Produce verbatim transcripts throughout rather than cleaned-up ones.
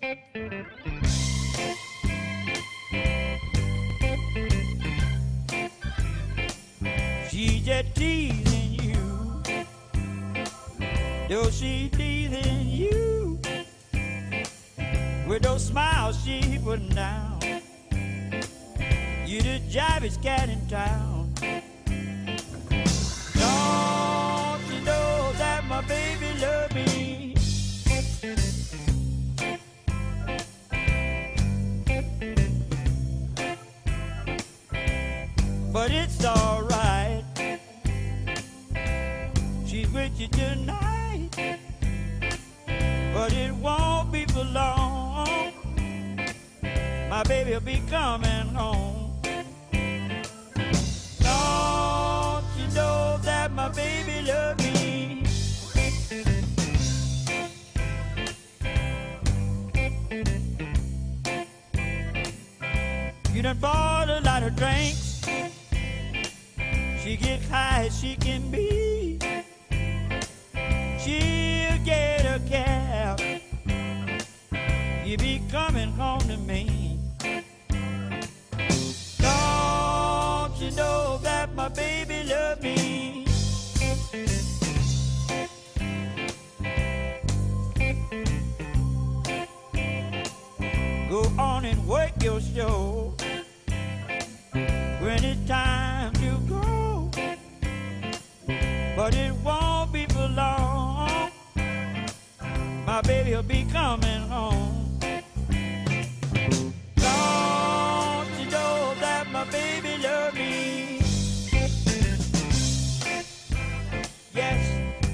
She just teasing you, though she teasing you with those smiles she putting down. You the jivest cat in town. Don't you know that my baby love me? But it's alright, she's with you tonight, but it won't be for long. My baby'll be coming home. Don't you know that my baby love me? You done bought a lot of drinks, she get high as she can be. She'll get a cab, you be coming home to me. Don't you know that my baby love me? Go on and work your show when it's time to go, but it won't be for long. My baby'll be coming home. Don't you know that my baby love me? Yes.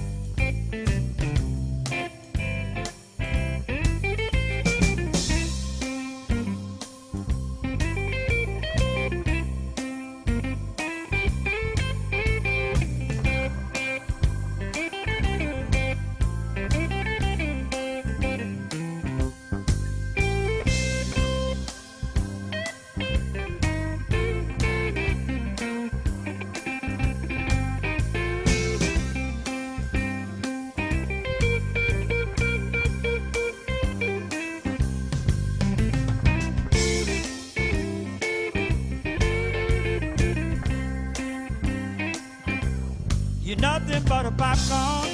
You're nothing but a popcorn,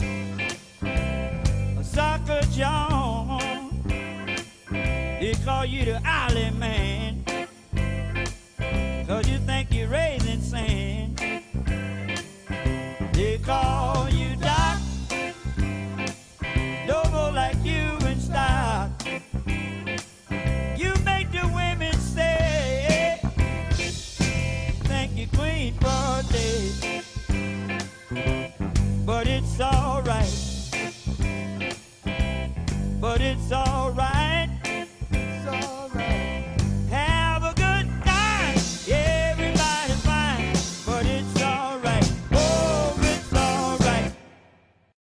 a soccer John. They call you the Island Man, cause you think you're raising sand. They call you Doc, Lobo like you in stock. You make the women say, thank you queen for a day. But it's alright, but it's alright.